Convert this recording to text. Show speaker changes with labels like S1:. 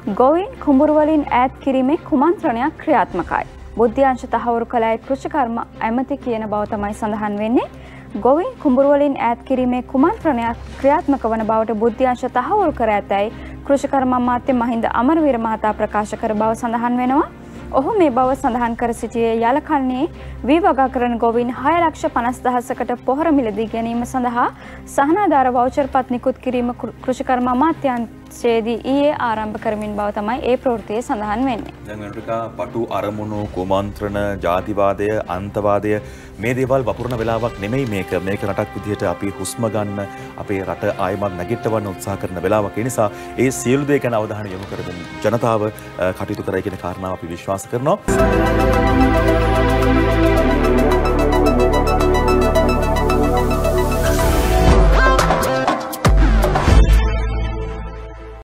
S1: ගොවීන් කුඹුරු වලින් ඈත් කිරීමේ කුමන්ත්‍රණයක් ක්‍රියාත්මකයි. බුද්ධ්‍යංශ තහවුරු කළයි කෘෂිකර්ම ඇමති කියන බව තමයි සඳහන් වෙන්නේ. ගොවීන් කුඹුරු වලින් ඈත් කිරීමේ කුමන්ත්‍රණයක් ක්‍රියාත්මක වන බවට බුද්ධ්‍යංශ තහවුරු කර ඇතැයි කෘෂිකර්ම අමාත්‍ය මහින්ද අමරවීර මහතා ප්‍රකාශ කර බව සඳහන් වෙනවා. ඔහු මේ බව සඳහන් කර සිටියේ යලකන්නේ වී වගා කරන ගොවීන් 6,50,000කට පොහොර මිලදී ගැනීම සඳහා සහනාධාර වවුචර් පත් නිකුත් කිරීම කෘෂිකර්ම අමාත්‍යාංශයේදී ඊයේ ආරම්භ කරමින් බව තමයි ඒ ප්‍රවෘත්තියේ සඳහන් වෙන්නේ.
S2: දැන් වෙනකොට පටු අරමුණු කුමන්ත්‍රණ ජාතිවාදය අන්තවාදය මේ දේවල් වපුරන වෙලාවක් නෙමෙයි මේක. මේක රටක් විදිහට අපි හුස්ම ගන්න අපේ රට ආයමත් නැගිටවන්න උත්සාහ කරන වෙලාවක්. ඒ නිසා ඒ සියලු දේ ගැන අවධානය යොමු කරමින් ජනතාව කටයුතු කරයි කියන කාරණාව අපි විශ්වාස කරනවා.